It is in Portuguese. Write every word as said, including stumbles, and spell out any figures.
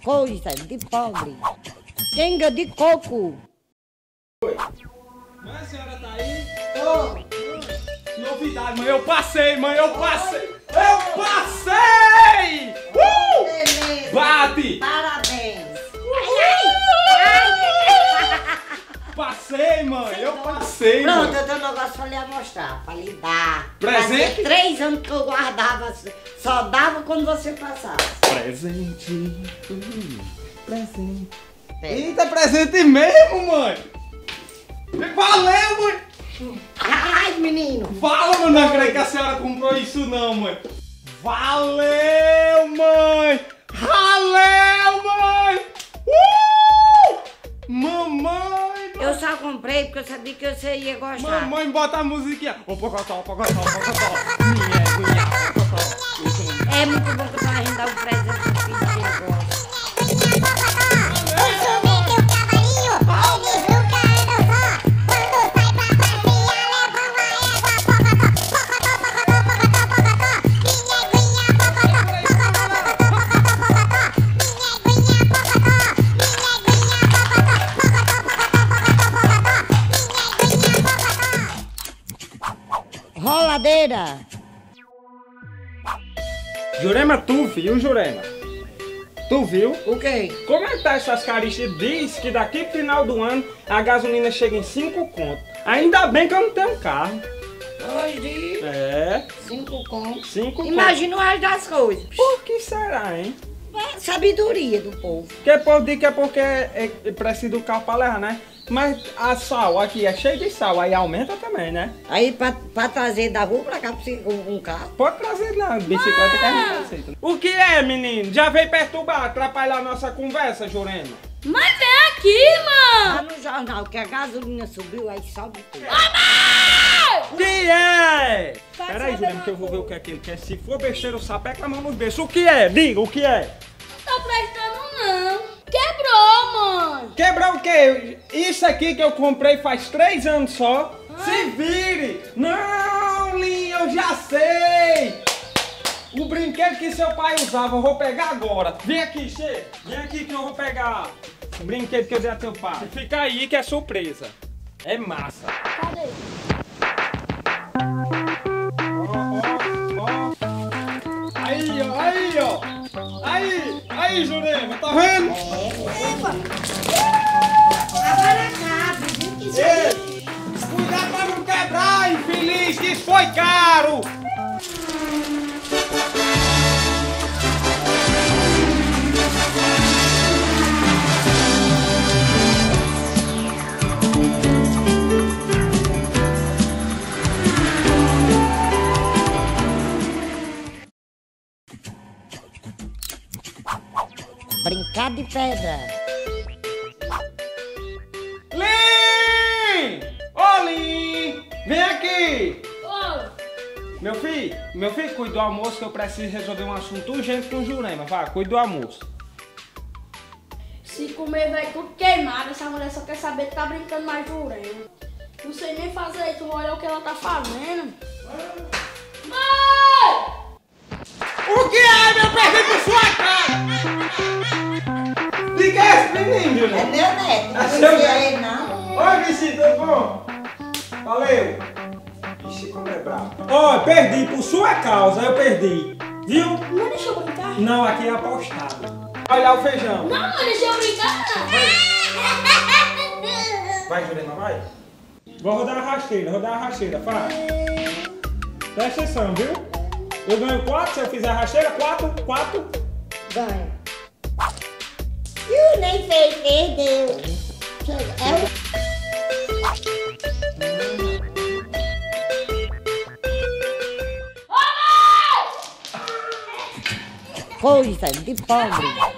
coisa de pobre. Tenga de coco. Oi. Mãe, a senhora tá aí? Tô. Novidade, mãe, eu passei, mãe, eu passei! Eu passei! Uh! Beleza. Bate! Parabéns. Passei, mãe, eu passei, Pronto, mãe. eu tenho um negócio pra lhe mostrar, pra lhe dar. Presente? Fazia três anos que eu guardava, só dava quando você passava. Presente, hum, presente. É. Eita, presente mesmo, mãe! Valeu, mãe! Ai, menino. Fala, mãe, não acredito que a senhora comprou isso não, mãe. Valeu, mãe! Valeu, mãe! Uh! Mamãe! Eu só comprei porque eu sabia que você ia gostar. Mamãe, bota a musiquinha. Ô, pocotó, pocotó, pocotó. Minha, minha, pocotó. É muito bom que a gente dá um presente pro filho que ele gosta. Roladeira. Jurema, tu viu, Jurema? Tu viu? O quê? Como é que tá essas carícias? Diz que daqui pro final do ano a gasolina chega em cinco contos. Ainda bem que eu não tenho carro. Hoje, É, cinco contos. cinco contos. Imagina o resto das coisas. Por que será, hein? É sabedoria do povo. Porque o povo diz que é porque é, é, precisa do carro pra levar, né? Mas a sal aqui é cheio de sal, aí aumenta também, né? Aí pra, pra trazer da rua pra cá precisa um, um carro. Pode trazer na bicicleta que a gente aceita. O que é, menino? Já veio perturbar, atrapalhar a nossa conversa, Jurema? Mas vem aqui, Tá mano! no jornal que a gasolina subiu, aí sobe tudo. O que é? Tá Peraí, sabendo Jurema, que eu uma vou ver o que é que ele quer. Se for besteira, o sapeca a mão nos beijos. O que é? Diga, o que é? Não tô prestando, não. Quebrou, mano! Quebrar o quê? Isso aqui que eu comprei faz três anos só. Se vire! Não, Linha, eu já sei! O brinquedo que seu pai usava, eu vou pegar agora. Vem aqui, Che. Vem aqui que eu vou pegar o brinquedo que eu dei a teu pai. Fica aí que é surpresa. É massa. Cadê? Ó, ó, ó. Aí, ó, aí, ó. Aí, aí, Jurema, tá vendo? Agora cabe, viu que isso Ei, cuidado pra não quebrar, infeliz, que isso foi caro! brincar de pedra. Lin! Ô, Lin! Vem aqui! Ô, Meu filho, meu filho, cuida do almoço que eu preciso resolver um assunto urgente com o Jurema. Vai, cuida do almoço. se comer vai tudo queimado, essa mulher só quer saber que tá brincando mais jurema. Não sei nem fazer isso, olha o que ela tá fazendo. Mãe! O que é, meu perdido por sua cara? De que é esse menino, É Jurema? meu neto, não É sei seu se é neto? ele não. Oi, Vicente, tudo bom? Valeu. Ixi, como é bravo. Ó, perdi por sua causa, eu perdi. Viu? Não deixa eu brincar? Não, aqui é apostado. Olha lá o feijão. Não, mãe, deixa eu brincar. Vai, Jurema, vai. Vou rodar a rasteira, rodar a rasteira, faz. Presta atenção, viu? Eu ganho quatro, se eu fizer a rasteira, quatro, quatro. Ganha. Ih, nem fez, perdeu. É o... Coisa de pobre.